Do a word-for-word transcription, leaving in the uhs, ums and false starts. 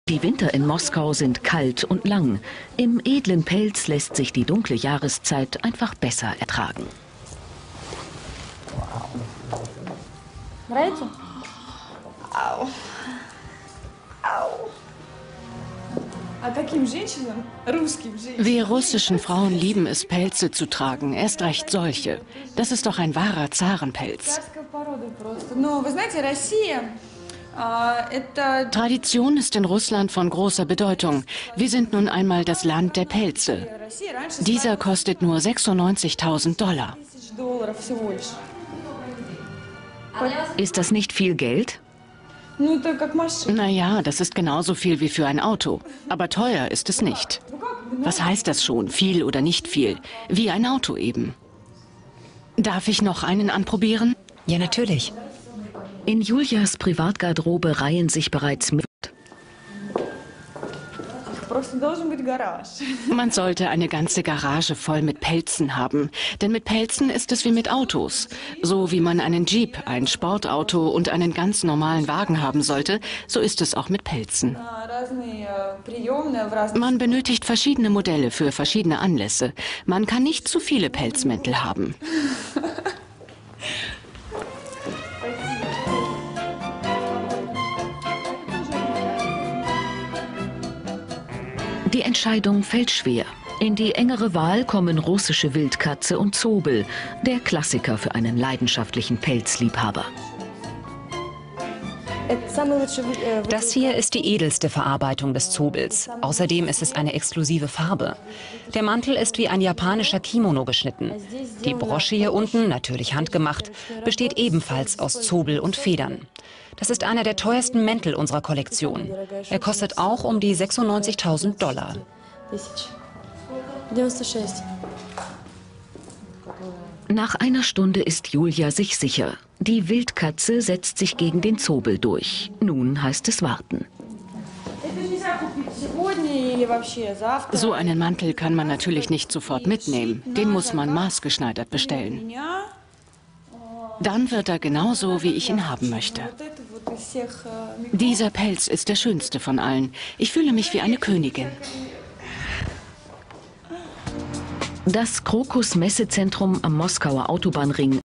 Die Winter in Moskau sind kalt und lang. Im edlen Pelz lässt sich die dunkle Jahreszeit einfach besser ertragen. Au. Au. Wir russischen Frauen lieben es, Pelze zu tragen, erst recht solche. Das ist doch ein wahrer Zarenpelz. Tradition ist in Russland von großer Bedeutung. Wir sind nun einmal das Land der Pelze. Dieser kostet nur sechsundneunzigtausend Dollar. Ist das nicht viel Geld? Naja, das ist genauso viel wie für ein Auto. Aber teuer ist es nicht. Was heißt das schon, viel oder nicht viel? Wie ein Auto eben. Darf ich noch einen anprobieren? Ja, natürlich. In Julias Privatgarderobe reihen sich bereits mit. Man sollte eine ganze Garage voll mit Pelzen haben. Denn mit Pelzen ist es wie mit Autos. So wie man einen Jeep, ein Sportauto und einen ganz normalen Wagen haben sollte, so ist es auch mit Pelzen. Man benötigt verschiedene Modelle für verschiedene Anlässe. Man kann nicht zu viele Pelzmäntel haben. Die Entscheidung fällt schwer. In die engere Wahl kommen russische Wildkatze und Zobel, der Klassiker für einen leidenschaftlichen Pelzliebhaber. Das hier ist die edelste Verarbeitung des Zobels. Außerdem ist es eine exklusive Farbe. Der Mantel ist wie ein japanischer Kimono geschnitten. Die Brosche hier unten, natürlich handgemacht, besteht ebenfalls aus Zobel und Federn. Das ist einer der teuersten Mäntel unserer Kollektion. Er kostet auch um die sechsundneunzigtausend Dollar. Nach einer Stunde ist Julia sich sicher. Die Wildkatze setzt sich gegen den Zobel durch. Nun heißt es warten. So einen Mantel kann man natürlich nicht sofort mitnehmen. Den muss man maßgeschneidert bestellen. Dann wird er genauso, wie ich ihn haben möchte. Dieser Pelz ist der schönste von allen. Ich fühle mich wie eine Königin. Das Krokus-Messezentrum am Moskauer Autobahnring